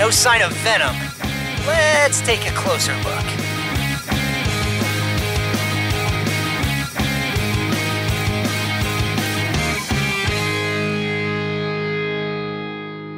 no sign of venom. Let's take a closer look.